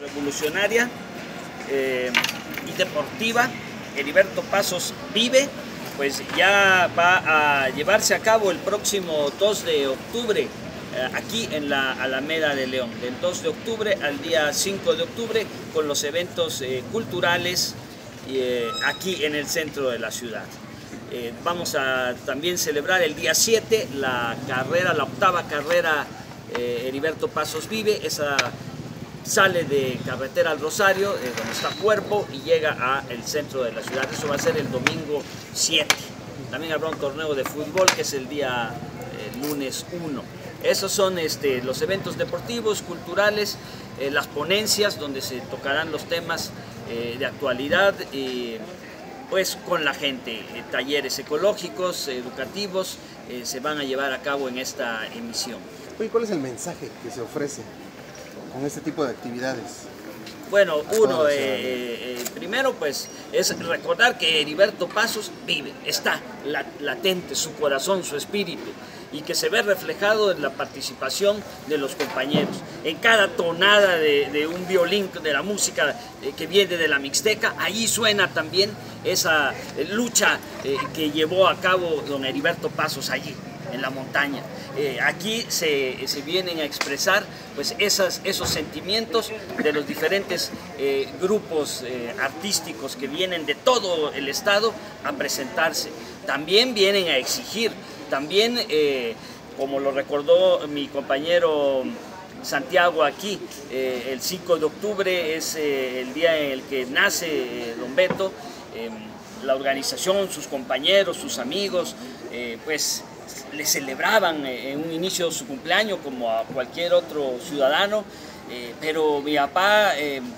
revolucionaria y deportiva, Heriberto Passos Vive, pues ya va a llevarse a cabo el próximo 2 de octubre aquí en la Alameda de León, del 2 de octubre al día 5 de octubre, con los eventos culturales aquí en el centro de la ciudad. Vamos a también celebrar el día 7 la octava carrera Heriberto Passos Vive. Esa sale de Carretera al Rosario, donde está Cuerpo, y llega al centro de la ciudad. Eso va a ser el domingo 7. También habrá un torneo de fútbol que es el día lunes 1. Esos son los eventos deportivos, culturales, las ponencias donde se tocarán los temas de actualidad, pues con la gente. Talleres ecológicos, educativos, se van a llevar a cabo en esta emisión. Oye, ¿cuál es el mensaje que se ofrece con este tipo de actividades? Bueno, primero pues es recordar que Heriberto Passos vive, está latente, su corazón, su espíritu, y que se ve reflejado en la participación de los compañeros. En cada tonada de un violín, de la música que viene de la Mixteca, allí suena también esa lucha que llevó a cabo don Heriberto Passos allí, en la montaña. Aquí se vienen a expresar pues esos sentimientos de los diferentes grupos artísticos que vienen de todo el estado a presentarse. También vienen a exigir, también como lo recordó mi compañero Santiago aquí, el 5 de octubre es el día en el que nace don Beto. La organización, sus compañeros, sus amigos, pues le celebraban en un inicio su cumpleaños como a cualquier otro ciudadano, pero mi papá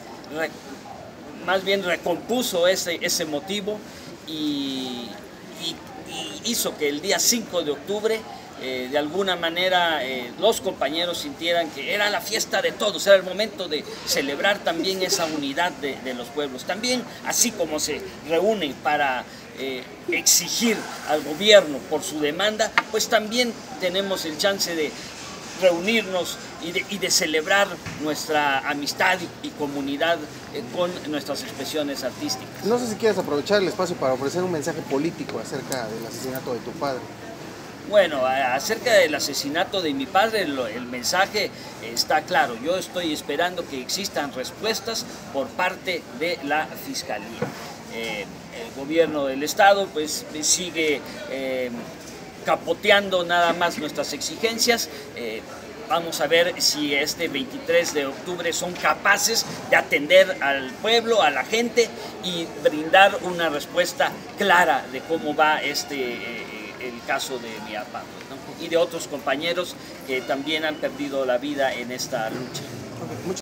más bien recompuso ese motivo y hizo que el día 5 de octubre de alguna manera los compañeros sintieran que era la fiesta de todos, era el momento de celebrar también esa unidad de los pueblos. También, así como se reúnen para exigir al gobierno por su demanda, pues también tenemos el chance de reunirnos y de celebrar nuestra amistad y comunidad con nuestras expresiones artísticas. No sé si quieres aprovechar el espacio para ofrecer un mensaje político acerca del asesinato de tu padre. Bueno, acerca del asesinato de mi padre, el mensaje está claro. Yo estoy esperando que existan respuestas por parte de la Fiscalía. El gobierno del Estado pues sigue capoteando nada más nuestras exigencias. Vamos a ver si este 23 de octubre son capaces de atender al pueblo, a la gente, y brindar una respuesta clara de cómo va el caso de mi papá, ¿no? Y de otros compañeros que también han perdido la vida en esta lucha.